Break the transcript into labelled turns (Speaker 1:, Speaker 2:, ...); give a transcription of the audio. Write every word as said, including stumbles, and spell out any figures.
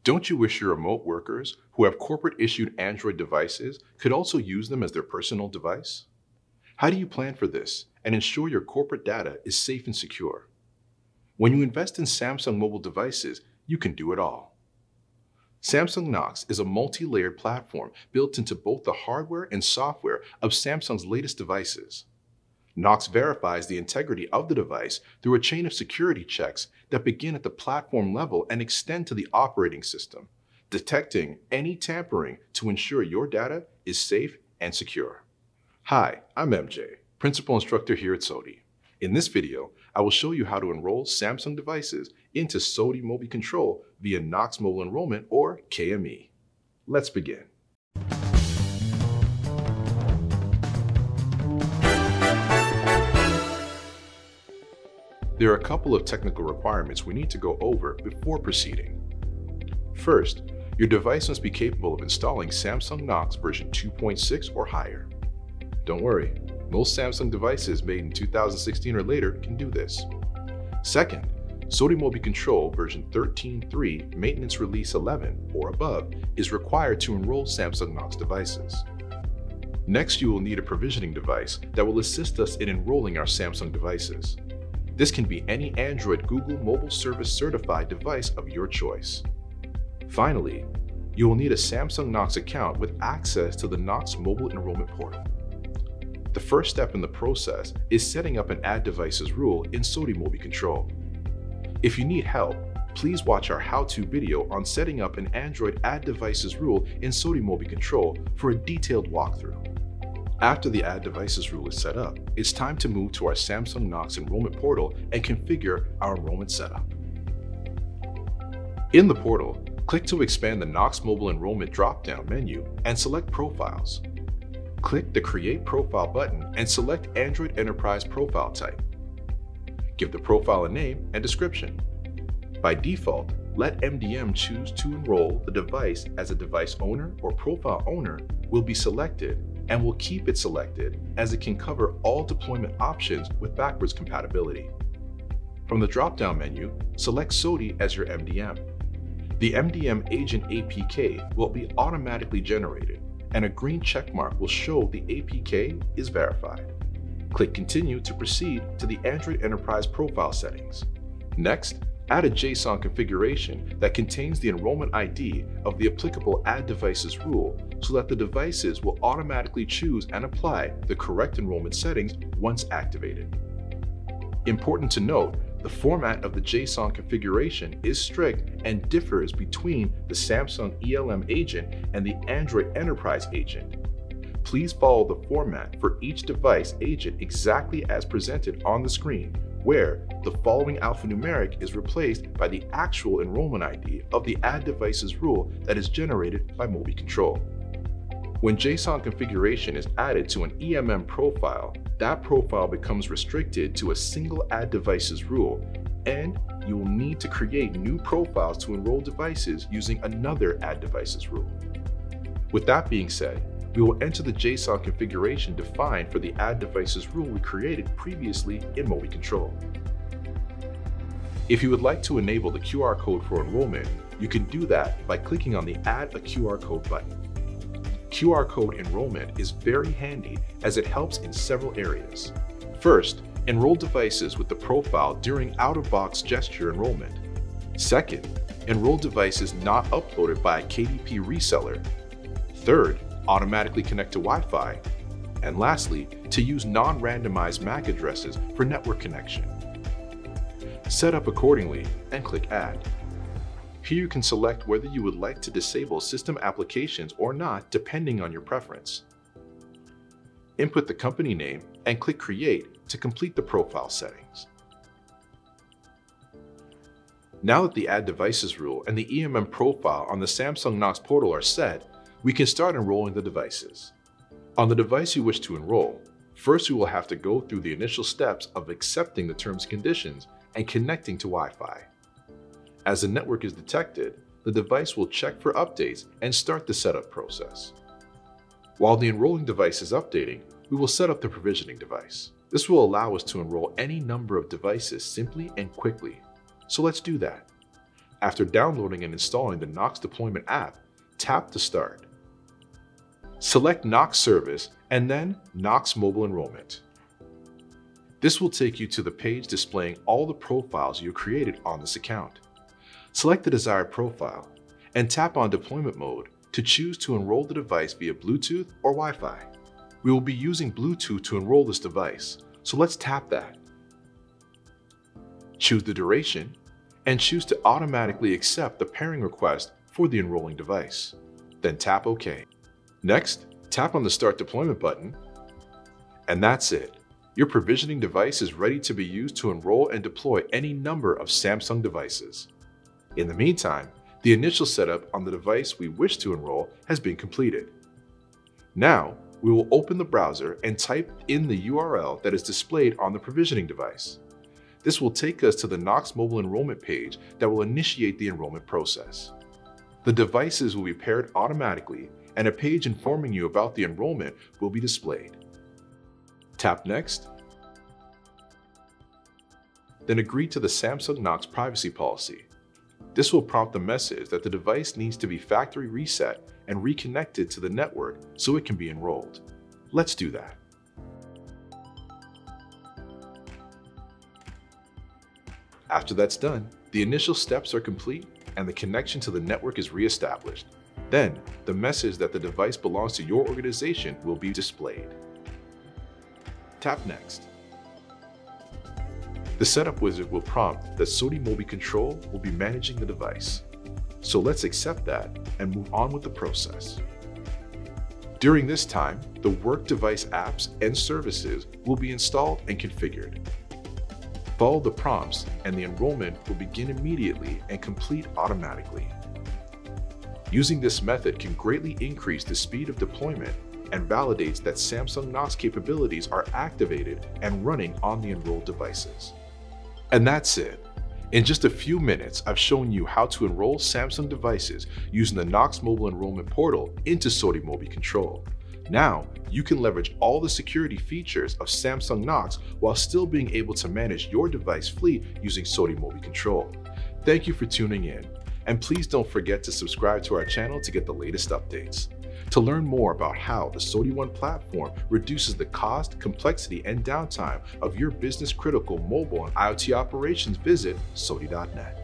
Speaker 1: Don't you wish your remote workers who have corporate-issued Android devices could also use them as their personal device? How do you plan for this and ensure your corporate data is safe and secure? When you invest in Samsung mobile devices, you can do it all. Samsung Knox is a multi-layered platform built into both the hardware and software of Samsung's latest devices. Knox verifies the integrity of the device through a chain of security checks that begin at the platform level and extend to the operating system, detecting any tampering to ensure your data is safe and secure. Hi, I'm M J, Principal Instructor here at SOTI. In this video, I will show you how to enroll Samsung devices into SOTI MobiControl via Knox Mobile Enrollment or K M E. Let's begin. There are a couple of technical requirements we need to go over before proceeding. First, your device must be capable of installing Samsung Knox version two point six or higher. Don't worry, most Samsung devices made in two thousand sixteen or later can do this. Second, SOTI MobiControl version thirteen point three Maintenance Release eleven or above is required to enroll Samsung Knox devices. Next, you will need a provisioning device that will assist us in enrolling our Samsung devices. This can be any Android Google Mobile Service certified device of your choice. Finally, you will need a Samsung Knox account with access to the Knox Mobile Enrollment portal. The first step in the process is setting up an Add Devices rule in SOTI MobiControl. If you need help, please watch our how-to video on setting up an Android Add Devices rule in SOTI MobiControl for a detailed walkthrough. After the Add Devices rule is set up, it's time to move to our Samsung Knox Enrollment portal and configure our enrollment setup. In the portal, click to expand the Knox Mobile Enrollment drop-down menu and select Profiles. Click the Create Profile button and select Android Enterprise Profile Type. Give the profile a name and description. By default, let M D M choose to enroll the device as a device owner or profile owner will be selected and will keep it selected as it can cover all deployment options with backwards compatibility. From the drop-down menu, select SOTI as your M D M. The M D M agent A P K will be automatically generated, and a green checkmark will show the A P K is verified. Click Continue to proceed to the Android Enterprise Profile settings. Next, add a JSON configuration that contains the enrollment I D of the applicable Add Devices rule so that the devices will automatically choose and apply the correct enrollment settings once activated. Important to note, the format of the JSON configuration is strict and differs between the Samsung E L M agent and the Android Enterprise agent. Please follow the format for each device agent exactly as presented on the screen, where the following alphanumeric is replaced by the actual enrollment I D of the Add Devices rule that is generated by MobiControl. When JSON configuration is added to an E M M profile, that profile becomes restricted to a single Add Devices rule, and you will need to create new profiles to enroll devices using another Add Devices rule. With that being said, we will enter the JSON configuration defined for the Add Devices rule we created previously in MobiControl. If you would like to enable the Q R code for enrollment, you can do that by clicking on the Add a Q R code button. Q R code enrollment is very handy as it helps in several areas. First, enroll devices with the profile during out-of-box gesture enrollment. Second, enroll devices not uploaded by a K D P reseller. Third, automatically connect to Wi-Fi. And lastly, to use non-randomized M A C addresses for network connection. Set up accordingly and click Add. Here you can select whether you would like to disable system applications or not depending on your preference. Input the company name and click Create to complete the profile settings. Now that the Add Devices rule and the E M M profile on the Samsung Knox portal are set, we can start enrolling the devices. On the device you wish to enroll, first we will have to go through the initial steps of accepting the terms and conditions and connecting to Wi-Fi. As the network is detected, the device will check for updates and start the setup process. While the enrolling device is updating, we will set up the provisioning device. This will allow us to enroll any number of devices simply and quickly. So let's do that. After downloading and installing the Knox Deployment app, tap to start. Select Knox Service and then Knox Mobile Enrollment. This will take you to the page displaying all the profiles you created on this account. Select the desired profile and tap on Deployment Mode to choose to enroll the device via Bluetooth or Wi-Fi. We will be using Bluetooth to enroll this device, so let's tap that. Choose the duration and choose to automatically accept the pairing request for the enrolling device. Then tap OK. Next, tap on the Start Deployment button, and that's it. Your provisioning device is ready to be used to enroll and deploy any number of Samsung devices. In the meantime, the initial setup on the device we wish to enroll has been completed. Now, we will open the browser and type in the U R L that is displayed on the provisioning device. This will take us to the Knox Mobile Enrollment page that will initiate the enrollment process. The devices will be paired automatically, and a page informing you about the enrollment will be displayed. Tap Next, then agree to the Samsung Knox privacy policy. This will prompt the message that the device needs to be factory reset and reconnected to the network so it can be enrolled. Let's do that. After that's done, the initial steps are complete and the connection to the network is reestablished. Then, the message that the device belongs to your organization will be displayed. Tap Next. The setup wizard will prompt that SOTI MobiControl will be managing the device. So let's accept that and move on with the process. During this time, the work device apps and services will be installed and configured. Follow the prompts and the enrollment will begin immediately and complete automatically. Using this method can greatly increase the speed of deployment and validates that Samsung Knox capabilities are activated and running on the enrolled devices. And that's it. In just a few minutes, I've shown you how to enroll Samsung devices using the Knox Mobile Enrollment portal into SOTI MobiControl. Now, you can leverage all the security features of Samsung Knox while still being able to manage your device fleet using SOTI MobiControl. Thank you for tuning in, and please don't forget to subscribe to our channel to get the latest updates. To learn more about how the SOTI One platform reduces the cost, complexity, and downtime of your business-critical mobile and IoT operations, visit soti dot net.